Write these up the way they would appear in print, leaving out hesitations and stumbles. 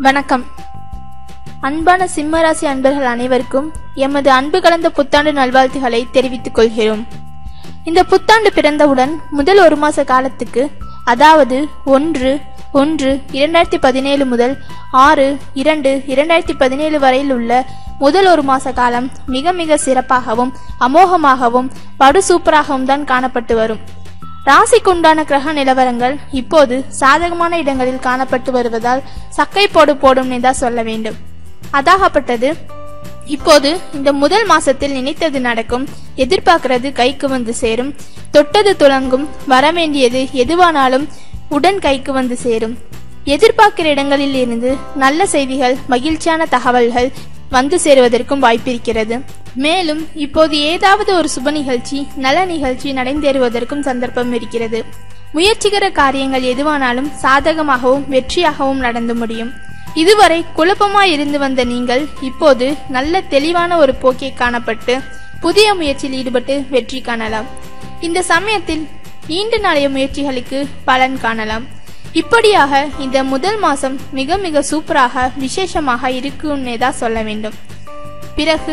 வணக்கம். அன்பான சிம்ம ராசி அன்பர்கள் அனைவருக்கும் எமது அன்பு கலந்த புத்தாண்டு நல்வாழ்த்துக்களை தெரிவித்துக் கொள்கிறோம். இந்த புத்தாண்டு பிறந்தவுடன் முதல் ஒரு மாச காலத்துக்கு, அதாவது 1/1/2017 முதல் 6/2/2017 வரையில் உள்ள முதல் ஒரு மாச காலம் மிக மிக சிறப்பாகவும் அமோகமாகவும் படு சூப்பராகவும் தான் காணப்பட்டு வரும். ராசிக்குண்டான கிரக நிலவரங்கள் இப்போது சாதகமான இடங்களில் காணப்பட்டு வருவதால் சக்கை போடும் தான் சொல்ல வேண்டும். அதாகப்பட்டது, இப்போது இந்த முதல் மாசத்தில் நினைத்தது நடக்கும், எதிர்பார்க்கிறது கைக்கு வந்து சேரும், தொட்டது துலங்கும், வரவேண்டியது எதுவானாலும் உடன் கைக்கு வந்து சேரும். எதிர்பார்க்கிற இடங்களில் இருந்து நல்ல செய்திகள், மகிழ்ச்சியான தகவல்கள் வந்து சேருவதற்கும் வாய்ப்பிருக்கிறது. மேலும் இப்போது ஏதாவது ஒரு சுப நிகழ்ச்சி, நல்ல நிகழ்ச்சி நடந்தேறுவதற்கும் சந்தர்ப்பம் இருக்கிறது. முயற்சிகர காரியங்கள் எதுவானாலும் சாதகமாகவும் வெற்றியாகவும் நடந்து முடியும். இதுவரை குழப்பமாய் இருந்து வந்த நீங்கள் இப்போது நல்ல தெளிவான ஒரு போக்கை காணப்பட்டு புதிய முயற்சியில் ஈடுபட்டு வெற்றி காணலாம். இந்த சமயத்தில் நீண்ட நாளைய முயற்சிகளுக்கு பலன் காணலாம். இப்படியாக இந்த முதல் மாசம் மிக மிக சூப்பராக விசேஷமாக இருக்குன்னே தான் சொல்ல வேண்டும். பிறகு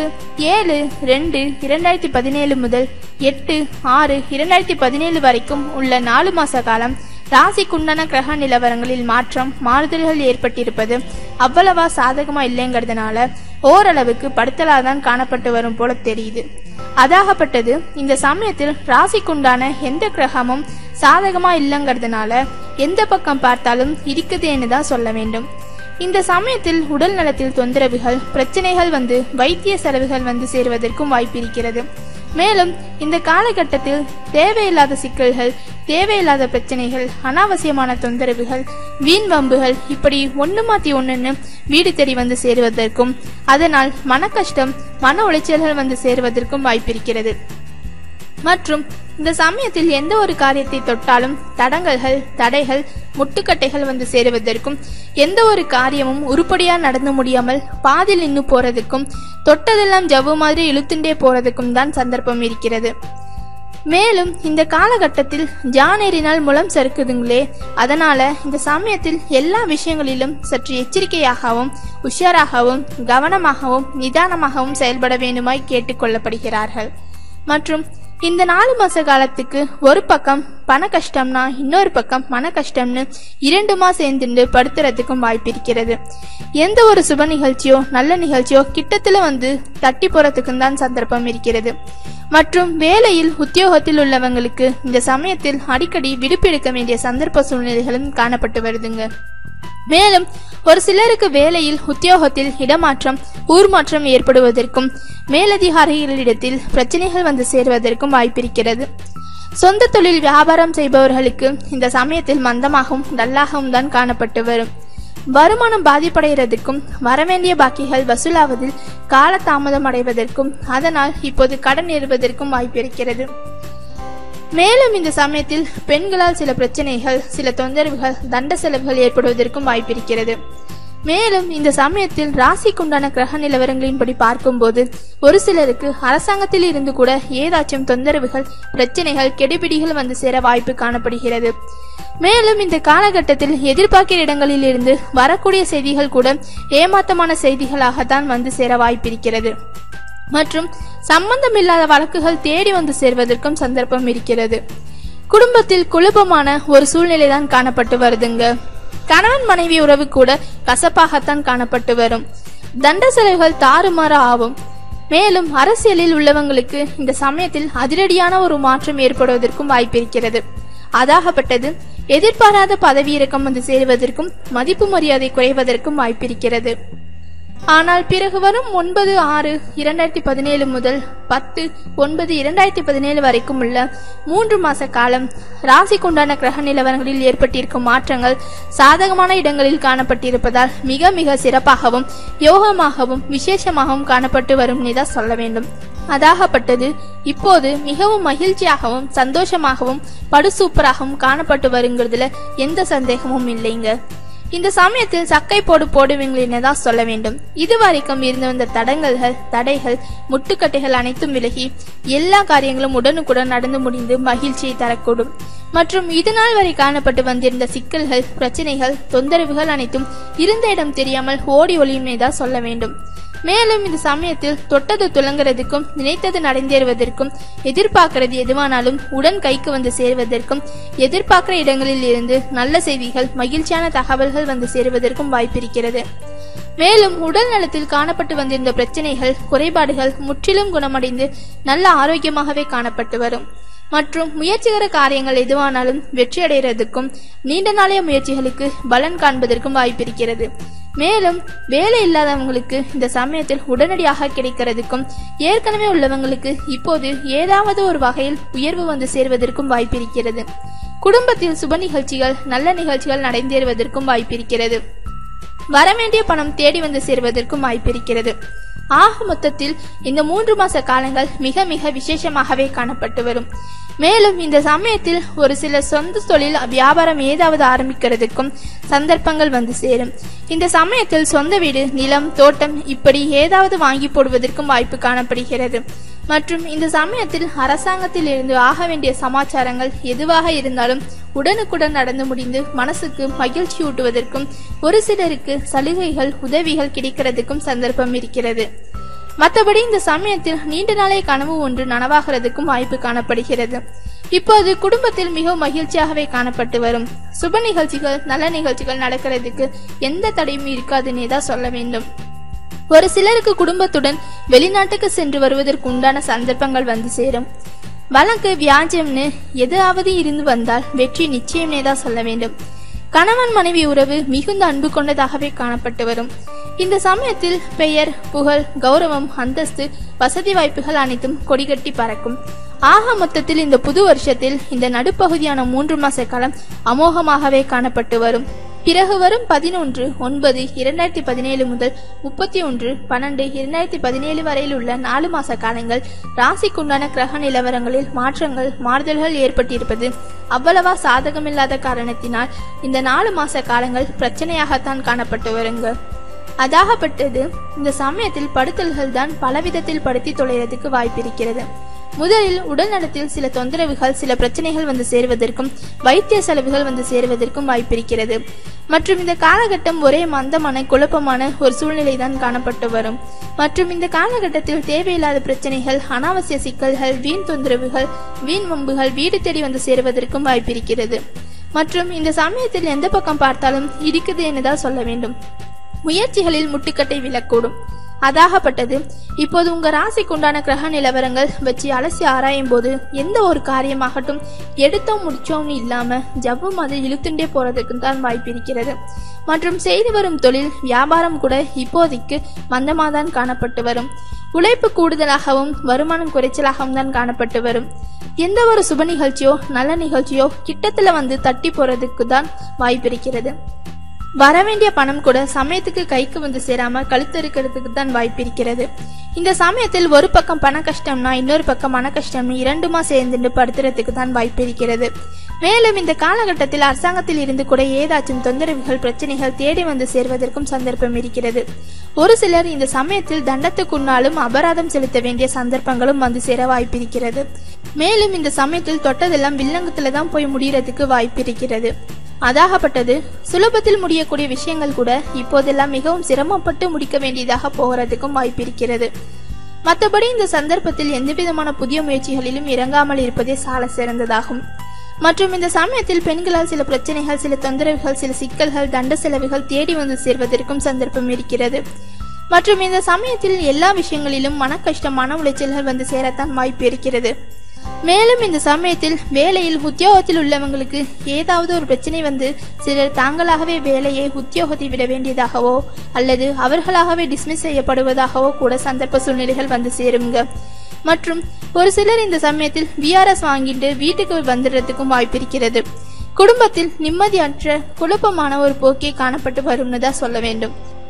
7/2/2017 முதல் 8/6/2017 வரைக்கும் உள்ள 4 மாச காலம் ராசிக்குண்டான கிரக நிலவரங்களில் மாறுதல்கள் ஏற்பட்டிருப்பது அவ்வளவா சாதகமா இல்லைங்கிறதுனால ஓரளவுக்கு படுத்தலாதான் காணப்பட்டு வரும் போல தெரியுது. அதாகப்பட்டது, இந்த சமயத்தில் ராசிக்குண்டான எந்த கிரகமும் சாதகமா இல்லைங்கிறதுனால எந்த பக்கம் பார்த்தாலும் இருக்குதுன்னு தான் சொல்ல வேண்டும். இந்த சமயத்தில் உடல் நலத்தில் தொந்தரவுகள், பிரச்சனைகள் வந்து வைத்திய செலவுகள் வந்து சேருவதற்கும் வாய்ப்பிருக்கிறது. மேலும் இந்த காலகட்டத்தில் தேவையில்லாத சிக்கல்கள், தேவையில்லாத பிரச்சனைகள், அனாவசியமான தொந்தரவுகள், வீண் வம்புகள் இப்படி ஒன்று மாற்றி ஒன்றுன்னு வீடு தேடி வந்து சேருவதற்கும், அதனால் மன கஷ்டம், மன உளைச்சல்கள் வந்து சேருவதற்கும் வாய்ப்பிருக்கிறது. மற்றும் இந்த சமயத்தில் எந்த ஒரு காரியத்தை தொட்டாலும் தடங்கல்கள், தடைகள், முட்டுக்கட்டைகள் வந்து சேருவதற்கும், எந்த ஒரு காரியமும் உருப்படியா நடந்து முடியாமல் பாதியில் நின்று போறதுக்கும், தொட்டதெல்லாம் ஜவ்வு மாதிரி இழுத்துண்டே போறதுக்கும் தான் சந்தர்ப்பம் இருக்கிறது. மேலும் இந்த காலகட்டத்தில் ஜானேறினால் முலம் சறுக்குதுங்களே, அதனால இந்த சமயத்தில் எல்லா விஷயங்களிலும் சற்று எச்சரிக்கையாகவும் உஷாராகவும் கவனமாகவும் நிதானமாகவும் செயல்பட வேண்டுமாய் கேட்டுக்கொள்ளப்படுகிறார்கள். மற்றும் இந்த 4 மாச காலத்துக்கு ஒரு பக்கம் பண கஷ்டம்னா இன்னொரு பக்கம் மன கஷ்டம்னு 2 சேர்ந்துட்டு படுத்துறதுக்கும் வாய்ப்பிருக்கிறது. எந்த ஒரு சுப நிகழ்ச்சியோ நல்ல நிகழ்ச்சியோ கிட்டத்துல வந்து தட்டி போறதுக்கும் தான் சந்தர்ப்பம் இருக்கிறது. மற்றும் வேலையில் உத்தியோகத்தில் உள்ளவங்களுக்கு இந்த சமயத்தில் அடிக்கடி விடுப்பு எடுக்க வேண்டிய சந்தர்ப்ப சூழ்நிலைகளும் காணப்பட்டு வருதுங்க. மேலும் ஒரு சிலருக்கு வேலையில் உத்தியோகத்தில் இடமாற்றம், ஊர் மாற்றம் ஏற்படுவதற்கும், மேலதிகாரிகளிடத்தில் பிரச்சனைகள் வந்து சேருவதற்கும் வாய்ப்பிருக்கிறது. சொந்த தொழில் வியாபாரம் செய்பவர்களுக்கு இந்த சமயத்தில் மந்தமாகவும் டல்லாகவும் தான் காணப்பட்டு வரும். வருமானம் பாதிப்படைகிறதுக்கும், வரவேண்டிய பாக்கிகள் வசூலாவதில் காலதாமதம் அடைவதற்கும், அதனால் இப்போது கடன் ஏறுவதற்கும் வாய்ப்பிருக்கிறது. மேலும் இந்த சமயத்தில் பெண்களால் சில பிரச்சனைகள், சில தொந்தரவுகள், தண்ட செலவுகள் ஏற்படுவதற்கும் வாய்ப்பிருக்கிறது. மேலும் இந்த சமயத்தில் ராசிக்குண்டான கிரக நிலவரங்களின்படி பார்க்கும்போது ஒரு சிலருக்கு அரசாங்கத்தில் இருந்து கூட ஏதாச்சும் தொந்தரவுகள், பிரச்சனைகள், கெடுபிடிகள் வந்து சேர வாய்ப்பு காணப்படுகிறது. மேலும் இந்த காலகட்டத்தில் எதிர்பார்க்கிற இடங்களில் இருந்து வரக்கூடிய செய்திகள் கூட ஏமாற்றமான செய்திகளாகத்தான் வந்து சேர வாய்ப்பிருக்கிறது. மற்றும் சம்பந்தமில்லாத வழக்குகள் தேடி வந்து சேர்வதற்கும் சந்தர்ப்பம் இருக்கிறது. குடும்பத்தில் குழப்பமான ஒரு சூழ்நிலை தான் காணப்பட்டு வருதுங்க. கணவன் மனைவி உறவு கூட கசப்பாகத்தான் காணப்பட்டு வரும். தண்ட செலவுகள் தாறுமாறு ஆகும். மேலும் அரசியலில் உள்ளவங்களுக்கு இந்த சமயத்தில் அதிரடியான ஒரு மாற்றம் ஏற்படுவதற்கும் வாய்ப்பிருக்கிறது. அதாகப்பட்டது, எதிர்பாராத பதவி இறக்கம் வந்து சேருவதற்கும், மதிப்பு மரியாதை குறைவதற்கும் வாய்ப்பிருக்கிறது. ஆனால் பிறகு வரும் 9/6/2017 முதல் 10/9/2017 வரைக்கும் உள்ள 3 மாச காலம் ராசிக்குண்டான கிரக நிலவரங்களில் ஏற்பட்டிருக்கும் மாற்றங்கள் சாதகமான இடங்களில் காணப்பட்டிருப்பதால் மிக மிக சிறப்பாகவும் யோகமாகவும் விசேஷமாகவும் காணப்பட்டு வரும் தான் சொல்ல வேண்டும். அதாகப்பட்டது, இப்போது மிகவும் மகிழ்ச்சியாகவும் சந்தோஷமாகவும் படு சூப்பராகவும் காணப்பட்டு வருங்கிறதுல எந்த சந்தேகமும் இல்லைங்க. இந்த சமயத்தில் சக்கை போடுவீங்களே தான் சொல்ல வேண்டும். இதுவரைக்கும் இருந்து வந்த தடைகள் முட்டுக்கட்டைகள் அனைத்தும் விலகி எல்லா காரியங்களும் உடனுக்குடன் நடந்து முடிந்து மகிழ்ச்சியை தரக்கூடும். மற்றும் இதுநாள் வரை காணப்பட்டு வந்திருந்த சிக்கல்கள், பிரச்சனைகள், தொந்தரவுகள் அனைத்தும் இருந்த இடம் தெரியாமல் ஓடி ஒளியுமே தான் சொல்ல வேண்டும். மேலும் இந்த சமயத்தில் தொட்டது துலங்குறதுக்கும் நினைத்தது நடந்தேறுவதற்கும் எதிர்பார்க்கிறது எதுவானாலும் உடன் கைக்கு வந்து சேருவதற்கும் எதிர்பார்க்கிற இடங்களில் இருந்து நல்ல செய்திகள், மகிழ்ச்சியான தகவல்கள் வந்து சேருவதற்கும் வாய்ப்பிருக்கிறது. மேலும் உடல் நலத்தில் காணப்பட்டு வந்திருந்த பிரச்சனைகள், குறைபாடுகள் முற்றிலும் குணமடைந்து நல்ல ஆரோக்கியமாகவே காணப்பட்டு வரும். மற்றும் முயற்சிகர காரியங்கள் எதுவானாலும் வெற்றி அடைகிறதுக்கும் நீண்ட நாளைய முயற்சிகளுக்கு பலன் காண்பதற்கும் வாய்ப்பிருக்கிறது. மேலும் வேலை இல்லாதவங்களுக்கு இந்த சமயத்தில் உடனடியாக கிடைக்கிறதுக்கும் ஏற்கனவே உள்ளவங்களுக்கு இப்போது ஏதாவது ஒரு வகையில் உயர்வு வந்து சேர்வதற்கும் வாய்ப்பிருக்கிறது. குடும்பத்தில் சுப நிகழ்ச்சிகள், நல்ல நிகழ்ச்சிகள் நடந்தேறுவதற்கும் வாய்ப்பிருக்கிறது. வரவேண்டிய பணம் தேடி வந்து சேர்வதற்கும் வாய்ப்பிருக்கிறது. ஆக மொத்தத்தில் இந்த 3 மாச காலங்கள் மிக மிக விசேஷமாகவே காணப்பட்டு வரும். மேலும் இந்த சமயத்தில் ஒரு சில சொந்த தொழில், வியாபாரம் ஏதாவது ஆரம்பிக்கிறதுக்கும் சந்தர்ப்பங்கள் வந்து சேரும். இந்த சமயத்தில் சொந்த வீடு, நிலம், தோட்டம் இப்படி ஏதாவது வாங்கி போடுவதற்கும் வாய்ப்பு காணப்படுகிறது. மற்றும் இந்த சமயத்தில் அரசாங்கத்தில் இருந்து ஆக வேண்டிய சமாச்சாரங்கள் எதுவாக இருந்தாலும் உடனுக்குடன் நடந்து முடிந்து மனசுக்கு மகிழ்ச்சி ஊட்டுவதற்கும் ஒரு சிலருக்கு சலுகைகள், உதவிகள் கிடைக்கிறதுக்கும் சந்தர்ப்பம் இருக்கிறது. மற்றபடி இந்த சமயத்தில் நீண்ட நாளைய கனவு ஒன்று நனவாகிறதுக்கும் வாய்ப்பு காணப்படுகிறது. இப்போது குடும்பத்தில் மிகவும் மகிழ்ச்சியாகவே காணப்பட்டு வரும். சுப நிகழ்ச்சிகள், நல்ல நிகழ்ச்சிகள் நடக்கிறதுக்கு எந்த தடையும் இருக்காதுன்னே தான் சொல்ல வேண்டும். ஒரு சிலருக்கு குடும்பத்துடன் வெளிநாட்டுக்கு சென்று வருவதற்கு உண்டான சந்தர்ப்பங்கள் வந்து சேரும். வழக்கு, வியாஜம்னு எதாவது இருந்து வந்தால் வெற்றி நிச்சயம்னே தான் சொல்ல வேண்டும். கணவன் மனைவி உறவு மிகுந்த அன்பு கொண்டதாகவே காணப்பட்டு வரும். இந்த சமயத்தில் பெயர், புகழ், கௌரவம், அந்தஸ்து, வசதி வாய்ப்புகள் அனைத்தும் கொடிகட்டி பறக்கும். ஆக மொத்தத்தில் இந்த புது வருஷத்தில் இந்த நடுப்பகுதியான 3 மாச காலம் அமோகமாகவே காணப்பட்டு வரும். பிறகு வரும் 11/9/2017 முதல் 31/12/2017 வரையில் உள்ள 4 மாச காலங்கள் ராசிக்குண்டான கிரக நிலவரங்களில் மாற்றங்கள், மாறுதல்கள் ஏற்பட்டிருப்பது அவ்வளவா சாதகமில்லாத காரணத்தினால் இந்த 4 மாச காலங்கள் பிரச்சனையாகத்தான் காணப்பட்டு வருங்க. அதாகப்பட்டது இந்த சமயத்தில் படுத்தல்கள் தான் பலவிதத்தில் படுத்தி தொலைறதுக்கு வாய்ப்பிருக்கிறது. முதலில் உடல் நலத்தில் சில தொந்தரவுகள், சில பிரச்சனைகள் வந்து சேருவதற்கும் வைத்திய செலவுகள் வந்து சேருவதற்கும் வாய்ப்பிருக்கிறது. மற்றும் இந்த காலகட்டம் ஒரே மந்தமான குழப்பமான ஒரு சூழ்நிலை தான் காணப்பட்டு வரும். மற்றும் இந்த காலகட்டத்தில் தேவையில்லாத பிரச்சனைகள், அனாவசிய சிக்கல்கள், வீண் தொந்தரவுகள், வீண் வம்புகள் வீடு தேடி வந்து சேருவதற்கும் வாய்ப்பிருக்கிறது. மற்றும் இந்த சமயத்தில் எந்த பக்கம் பார்த்தாலும் இருக்குது என்னதான் சொல்ல வேண்டும். முயற்சிகளில் முட்டுக்கட்டை விழக்கூடும். அதாகப்பட்டது இப்போது உங்க ராசிக்குண்டான கிரக நிலவரங்கள் வச்சு அலசி ஆராயும் போது எந்த ஒரு காரியமாகட்டும் எடுத்தோம் முடிச்சோம்னு இல்லாம ஜவ்வு மாதிரி இழுத்துண்டே போறதுக்கு தான் வாய்ப்பிருக்கிறது. மற்றும் செய்து வரும் தொழில், வியாபாரம் கூட இப்போதைக்கு மந்தமாதான் காணப்பட்டு வரும். உழைப்பு கூடுதலாகவும் வருமானம் குறைச்சலாகவும் தான் காணப்பட்டு வரும். எந்த ஒரு சுப நிகழ்ச்சியோ நல்ல நிகழ்ச்சியோ கிட்டத்துல வந்து தட்டி போறதுக்கு தான் வாய்ப்பிருக்கிறது. வரவேண்டிய பணம் கூட சமயத்துக்கு கைக்கு வந்து சேராம கழுத்தறுக்கிறதுக்கு தான் வாய்ப்பிருக்கிறது. இந்த சமயத்தில் ஒரு பக்கம் பண கஷ்டம்னா இன்னொரு பக்கம் மன கஷ்டம்னு 2மா சேர்ந்துட்டு படுத்துறதுக்கு தான் வாய்ப்பிருக்கிறது. மேலும் இந்த காலகட்டத்தில் அரசாங்கத்தில் இருந்து கூட ஏதாச்சும் தொந்தரவுகள், பிரச்சனைகள் தேடி வந்து சேர்வதற்கும் சந்தர்ப்பம் இருக்கிறது. ஒரு சிலர் இந்த சமயத்தில் தண்டத்துக்குன்னாலும் அபராதம் செலுத்த வேண்டிய சந்தர்ப்பங்களும் வந்து சேர வாய்ப்பிருக்கிறது. மேலும் இந்த சமயத்தில் தொட்டதெல்லாம் வில்லங்கத்துல தான் போய் முடியறதுக்கு வாய்ப்பிருக்கிறது. அதாகப்பட்டது சுலபத்தில் முடியக்கூடிய விஷயங்கள் கூட இப்போதெல்லாம் மிகவும் சிரமப்பட்டு முடிக்க வேண்டியதாக போகிறதுக்கும் வாய்ப்பிருக்கிறது. மற்றபடி இந்த சந்தர்ப்பத்தில் எந்தவிதமான புதிய முயற்சிகளிலும் இறங்காமல் இருப்பதே சால சிறந்ததாகும். மற்றும் இந்த சமயத்தில் பெண்களால் சில பிரச்சனைகள், சில தொந்தரவுகள், சில சிக்கல்கள், தண்ட செலவுகள் தேடி வந்து சேர்வதற்கும் சந்தர்ப்பம் இருக்கிறது. மற்றும் இந்த சமயத்தில் எல்லா விஷயங்களிலும் மன கஷ்டம், மன உளைச்சல்கள் வந்து சேரத்தான் வாய்ப்பு இருக்கிறது. மேலும் இந்த சமயத்தில் வேலையில், உத்தியோகத்தில் உள்ளவங்களுக்கு ஏதாவது ஒரு பிரச்சனை வந்து சிலர் தாங்களாகவே வேலையை, உத்தியோகத்தை விட வேண்டியதாகவோ அல்லது அவர்களாகவே டிஸ்மிஸ் செய்யப்படுவதாகவோ கூட சந்தர்ப்ப சூழ்நிலைகள் வந்து சேருங்க. மற்றும் ஒரு சிலர் இந்த சமயத்தில் விஆர்எஸ் வாங்கிட்டு வீட்டுக்கு வந்துடுறதுக்கும் வாய்ப்பிருக்கிறது. குடும்பத்தில் நிம்மதியற்ற குழப்பமான ஒரு போக்கே காணப்பட்டு வரும்னு தான் சொல்ல வேண்டும்.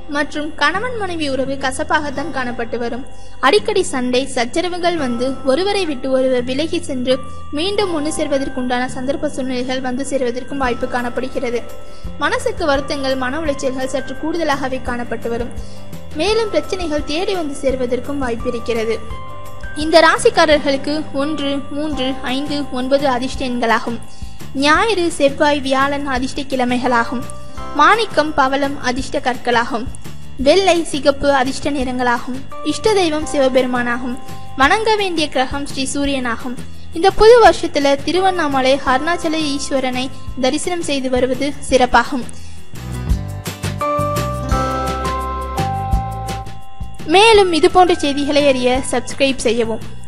மற்றும் கணவன் மனைவி உறவு கசப்பாகத்தான் காணப்பட்டு வரும். அடிக்கடி சண்டை சச்சரவுகள் வந்து ஒருவரை விட்டு ஒருவர் விலகி சென்று மீண்டும் ஒன்று சேர்வதற்குண்டான சந்தர்ப்ப சூழ்நிலைகள் வந்து சேர்வதற்கும் வாய்ப்பு காணப்படுகிறது. மனசுக்கு வருத்தங்கள் மன உளைச்சல்கள் சற்று கூடுதலாகவே காணப்பட்டு வரும். மேலும் பிரச்சனைகள் தேடி வந்து சேர்வதற்கும் வாய்ப்பு இருக்கிறது. இந்த ராசிக்காரர்களுக்கு 1, 3, 5, 9 அதிர்ஷ்ட எண்களாகும். ஞாயிறு செவ்வாய் வியாழன் அதிர்ஷ்ட கிழமைகளாகும். மாணிக்கம் பவளம் அதிர்ஷ்ட கற்களாகும். வெள்ளை சிகப்பு அதிர்ஷ்ட நிறங்களாகும். இஷ்ட தெய்வம் சிவபெருமானாகும். வணங்க வேண்டிய கிரகம் ஸ்ரீ சூரியனாகும். இந்த புது வருஷத்துல திருவண்ணாமலை அருணாச்சல ஈஸ்வரனை தரிசனம் செய்து வருவது சிறப்பாகும். மேலும் இதுபோன்ற செய்திகளை அறிய சப்ஸ்கிரைப் செய்யவும்.